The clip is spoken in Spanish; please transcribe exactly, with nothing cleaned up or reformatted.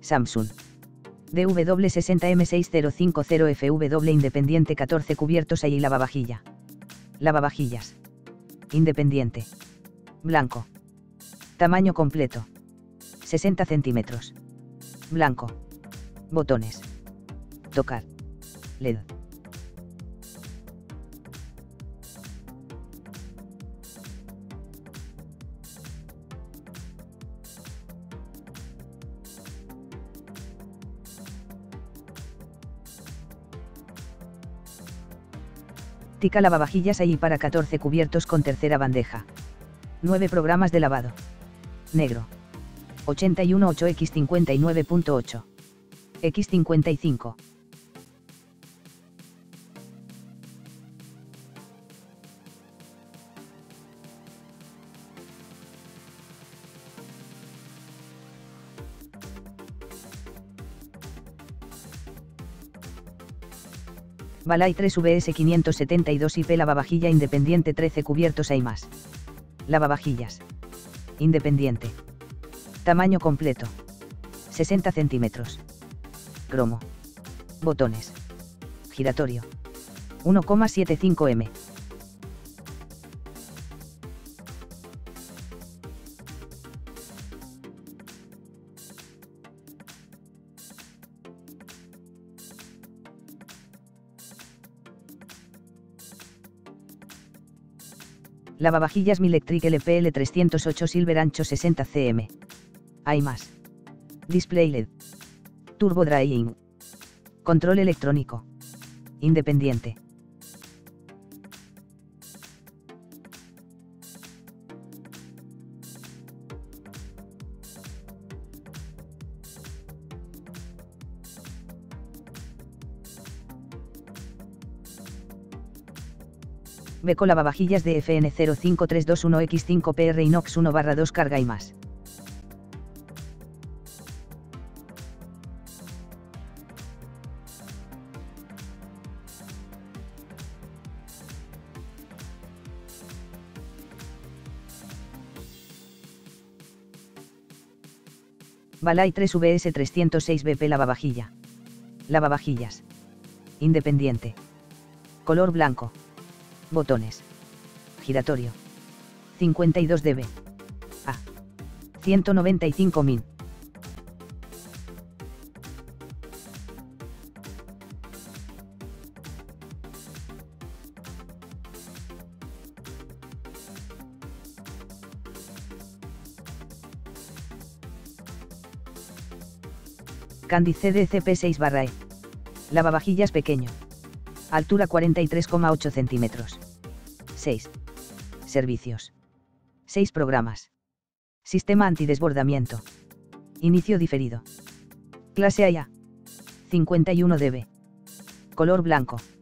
Samsung. D W sesenta M seis cero cinco cero F W independiente catorce cubiertos y lavavajilla. Lavavajillas. Independiente. Blanco. Tamaño completo. sesenta centímetros. Blanco. Botones. Tocar. L E D. Tika lavavajillas ahí para catorce cubiertos con tercera bandeja. nueve programas de lavado. Negro. ochenta y uno ocho x cincuenta y nueve punto ocho. x cincuenta y cinco. Balay tres V S quinientos setenta y dos I P lavavajilla independiente trece cubiertos hay más. Lavavajillas. Independiente. Tamaño completo. sesenta centímetros. Cromo. Botones. Giratorio. uno coma setenta y cinco milímetros. Lavavajillas Milectric L P L trescientos ocho Silver ancho sesenta centímetros. Hay más. Display L E D. Turbo Drying. Control electrónico. Independiente. Beko lavavajillas de F N cero cinco tres dos uno X cinco P R inox uno barra dos carga y más. Balay tres V S trescientos seis B P lavavajilla. Lavavajillas. Independiente. Color blanco. Botones. Giratorio. cincuenta y dos decibelios. A. ciento noventa y cinco min. Candy C D C P seis barra E. Lavavajillas pequeño. Altura cuarenta y tres coma ocho centímetros. seis. Servicios. seis programas. Sistema antidesbordamiento. Inicio diferido. Clase A. cincuenta y uno decibelios. Color blanco.